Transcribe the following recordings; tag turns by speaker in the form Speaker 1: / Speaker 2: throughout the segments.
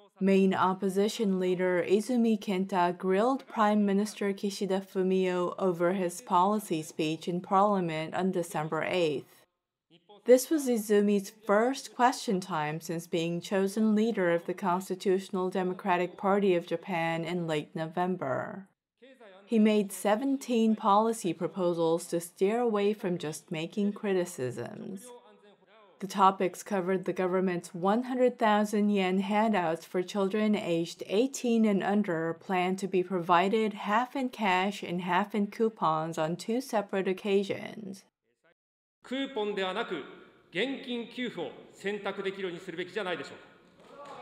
Speaker 1: Main opposition leader Izumi Kenta grilled Prime Minister Kishida Fumio over his policy speech in Parliament on December 8th. This was Izumi's first question time since being chosen leader of the Constitutional Democratic Party of Japan in late November. He made 17 policy proposals to steer away from just making criticisms. The topics covered the government's 100,000 yen handouts for children aged 18 and under planned to be provided half in cash and half in coupons on 2 separate occasions.
Speaker 2: クーポンではなく現金給付を選択できるようにするべきじゃないでしょうか。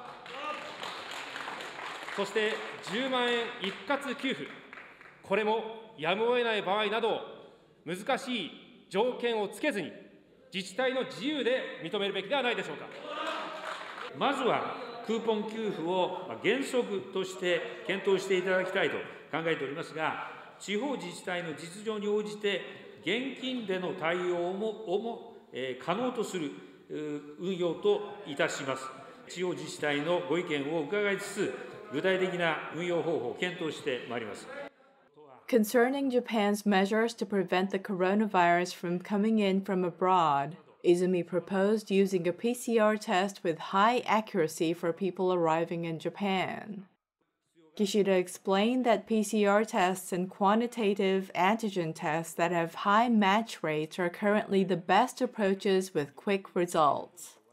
Speaker 2: そして10万円一括給付、これもやむを得ない場合など難しい条件をつけずに自治体の自由で認めるべきではないでしょうか。
Speaker 3: まずはクーポン給付を原則として検討していただきたいと考えておりますが、地方自治体の実情に応じて現金での対応も可能とする運用といたします。地方自治体のご意見を伺いつつ、具体的な運用方法を検討してまいります。
Speaker 1: Concerning Japan's measures to prevent the coronavirus from coming in from abroad, Izumi proposed using a PCR test with high accuracy for people arriving in Japan. Kishida explained that PCR tests and quantitative antigen tests that have high match rates are currently the best approaches with quick results.